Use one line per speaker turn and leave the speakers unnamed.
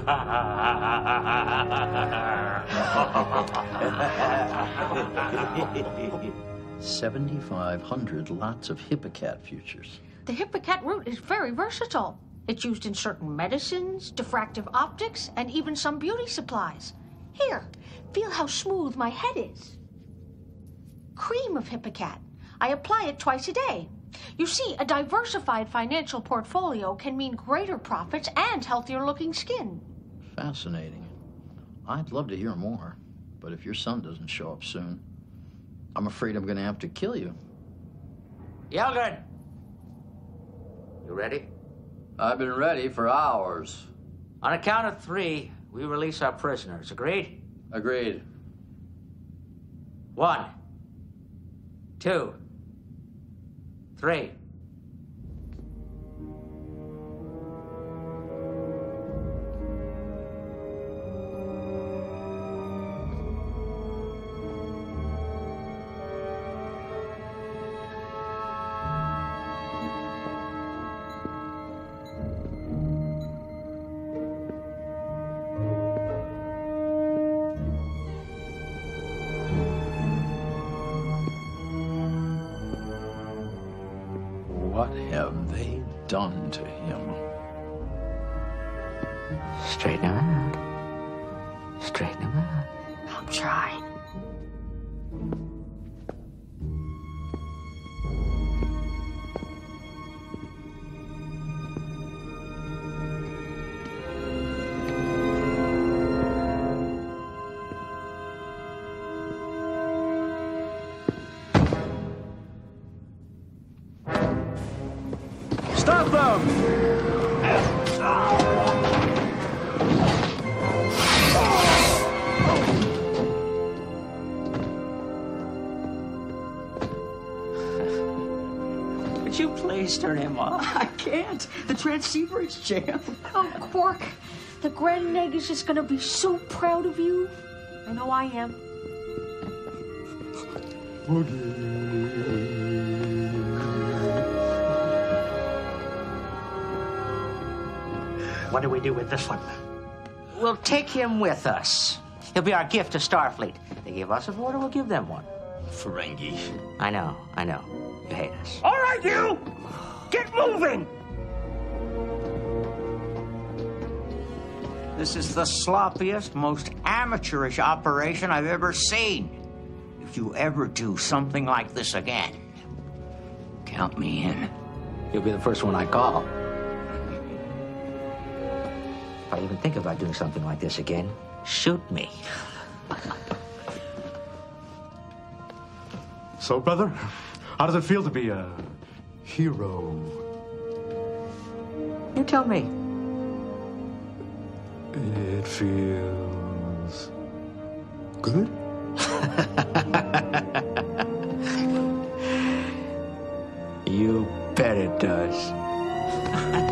$7,500 lots of Hippocat futures.
The Hippocat root is very versatile. It's used in certain medicines, diffractive optics, and even some beauty supplies. Here, feel how smooth my head is. Cream of Hippocat. I apply it twice a day. You see, a diversified financial portfolio can mean greater profits and healthier-looking skin.
Fascinating. I'd love to hear more, but if your son doesn't show up soon, I'm afraid I'm going to have to kill you.
Yeldon! You ready?
I've been ready for hours.
On a count of 3, we release our prisoners. Agreed?
Agreed.
1, 2, 3.
What have they done to him?
Straighten him out. Straighten him out.
I'm trying.
Stop them!
Could you please turn him off?
I can't. The transceiver is jammed.
Oh, Quark, the Grand Egg is just gonna be so proud of you. I know I am.
What do we do with this one?
We'll take him with us. He'll be our gift to Starfleet. They give us an order, we'll give them one.
Ferengi.
I know. You hate us.
All right, you! Get moving!
This is the sloppiest, most amateurish operation I've ever seen. If you ever do something like this again, count me in.
You'll be the first one I call. If I even think about doing something like this again, shoot me.
So, brother, how does it feel to be a hero?
You tell me.
It feels good.
You bet it does.